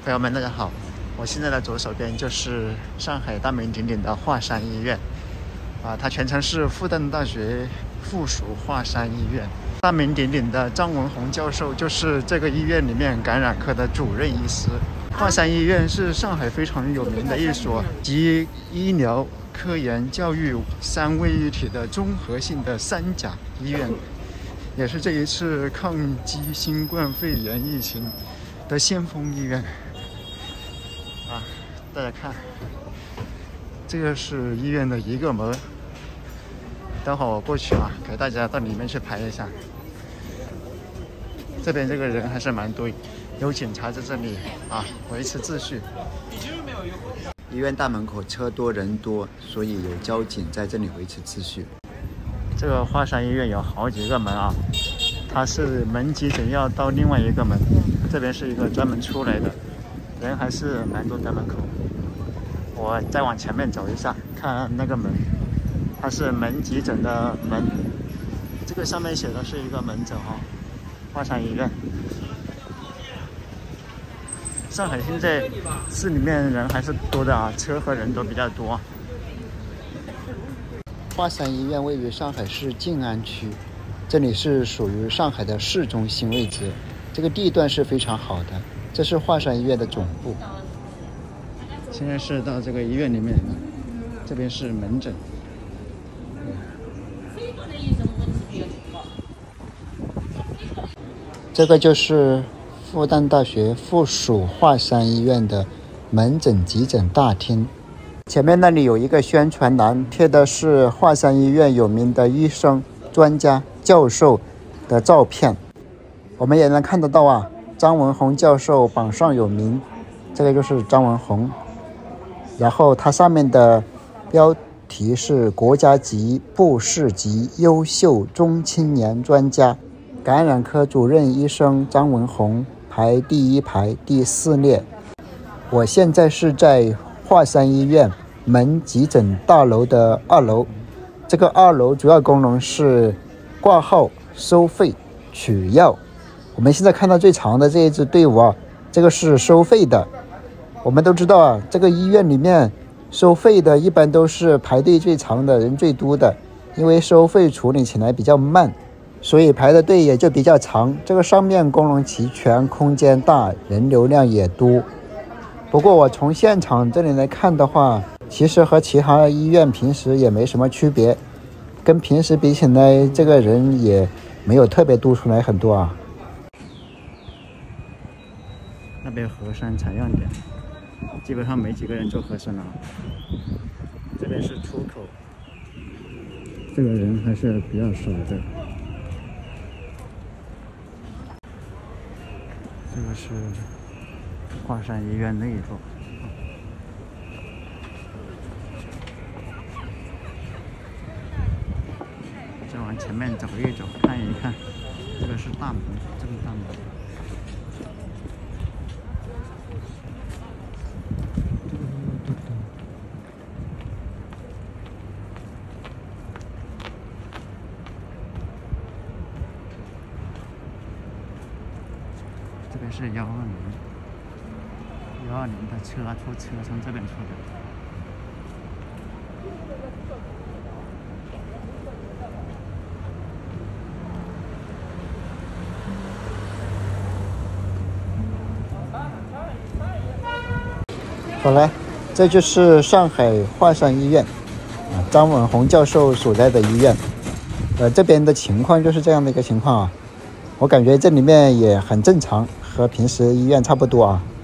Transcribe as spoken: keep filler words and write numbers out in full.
朋友们，大家好！我现在的左手边就是上海大名鼎鼎的华山医院，啊，它全称是复旦大学附属华山医院。大名鼎鼎的张文宏教授就是这个医院里面感染科的主任医师。华山医院是上海非常有名的一所集医疗、科研、教育三位一体的综合性的三甲医院，也是这一次抗击新冠肺炎疫情的先锋医院。啊，大家看，这个是医院的一个门，等会儿我过去啊，给大家到里面去拍一下。这边这个人还是蛮多，有警察在这里啊，维持秩序。医院大门口车多人多，所以有交警在这里维持秩序。这个华山医院有好几个门啊，它是门急诊要到另外一个门，这边是一个专门出来的。人还是蛮多在门口，我再往前面走一下，看那个门，它是门急诊的门，这个上面写的是一个门诊哈，华山医院。上海现在市里面人还是多的啊，车和人都比较多。华山医院位于上海市静安区，这里是属于上海的市中心位置，这个地段是非常好的。这是华山医院的总部。现在是到这个医院里面，这边是门诊。这个就是复旦大学附属华山医院的门诊急诊大厅。前面那里有一个宣传栏，贴的是华山医院有名的医生、专家、教授的照片。我们也能看得到啊。张文宏教授榜上有名，这个就是张文宏。然后它上面的标题是国家级、部市级优秀中青年专家，感染科主任医生张文宏排第一排第四列。我现在是在华山医院门急诊大楼的二楼，这个二楼主要功能是挂号、收费、取药。我们现在看到最长的这一支队伍啊，这个是收费的。我们都知道啊，这个医院里面收费的一般都是排队最长的，人最多的，因为收费处理起来比较慢，所以排的队也就比较长。这个上面功能齐全，空间大，人流量也多。不过我从现场这里来看的话，其实和其他医院平时也没什么区别，跟平时比起来，这个人也没有特别多出来很多啊。那边核酸采样点，基本上没几个人做核酸了。这边是出口，这个人还是比较少的。这个是华山医院内部。再往前面走一走，看一看，这个是大门，这个大门。这边是幺二零，幺二零的车出车从这边出的。好了，这就是上海华山医院，啊，张文宏教授所在的医院。呃，这边的情况就是这样的一个情况啊，我感觉这里面也很正常。和平时医院差不多啊。